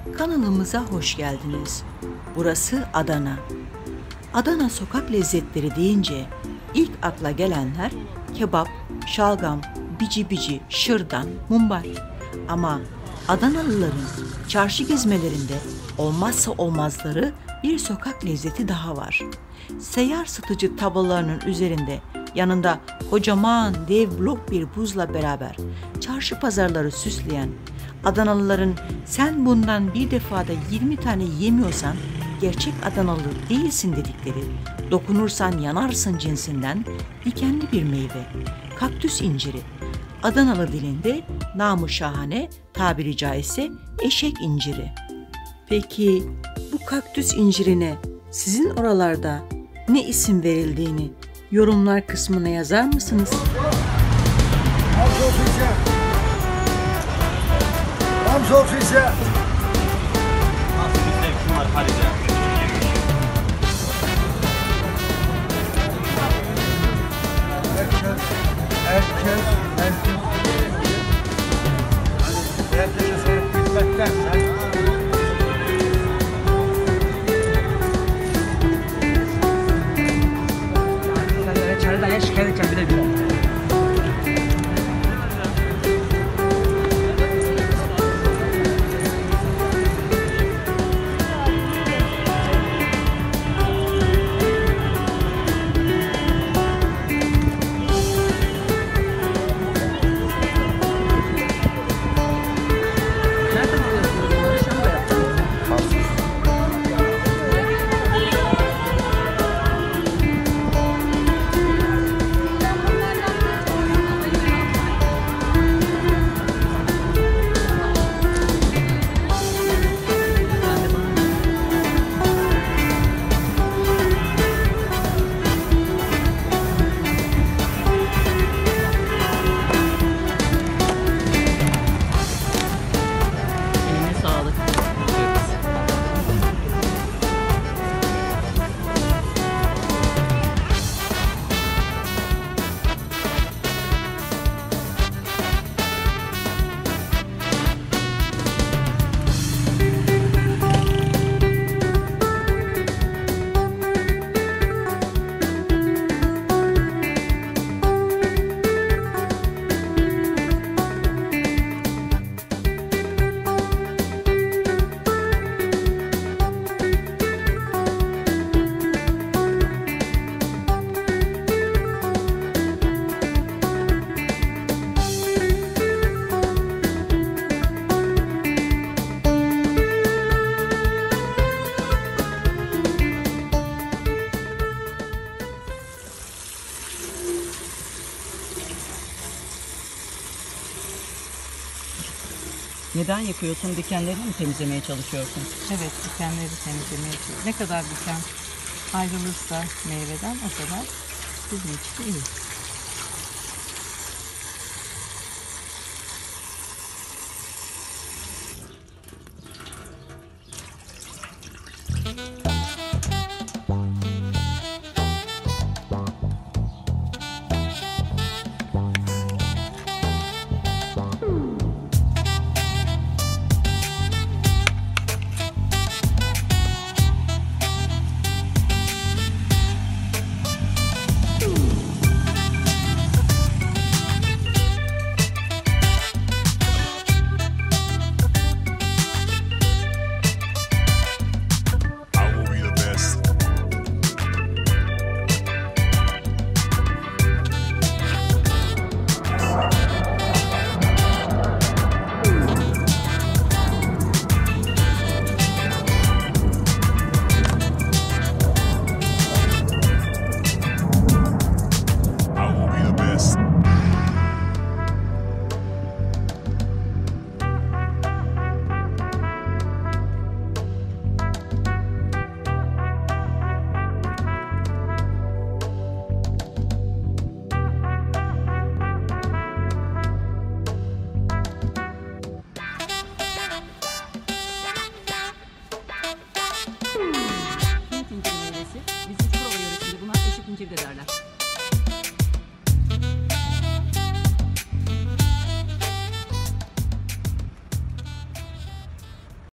Kanalımıza hoş geldiniz. Burası Adana. Adana sokak lezzetleri deyince ilk akla gelenler kebap, şalgam, bici bici, şırdan, mumbar. Ama Adanalıların çarşı gezmelerinde olmazsa olmazları bir sokak lezzeti daha var. Seyyar satıcı tablolarının üzerinde yanında kocaman dev blok bir buzla beraber çarşı pazarları süsleyen Adanalıların sen bundan bir defada 20 tane yemiyorsan gerçek Adanalı değilsin dedikleri, dokunursan yanarsın cinsinden dikenli bir meyve, kaktüs inciri. Adanalı dilinde namı şahane, tabiri caizse eşek inciri. Peki bu kaktüs incirine sizin oralarda ne isim verildiğini yorumlar kısmına yazar mısınız? Çok güzel. Nasıl bir zevkim var Halide? Herkese sorup gitmekten. Çaydan şikayet edeceğim bile. Neden yakıyorsun? Dikenlerini mi temizlemeye çalışıyorsun? Evet, dikenleri temizlemeye çalışıyoruz. Ne kadar diken ayrılırsa meyveden o kadar bizim için iyi.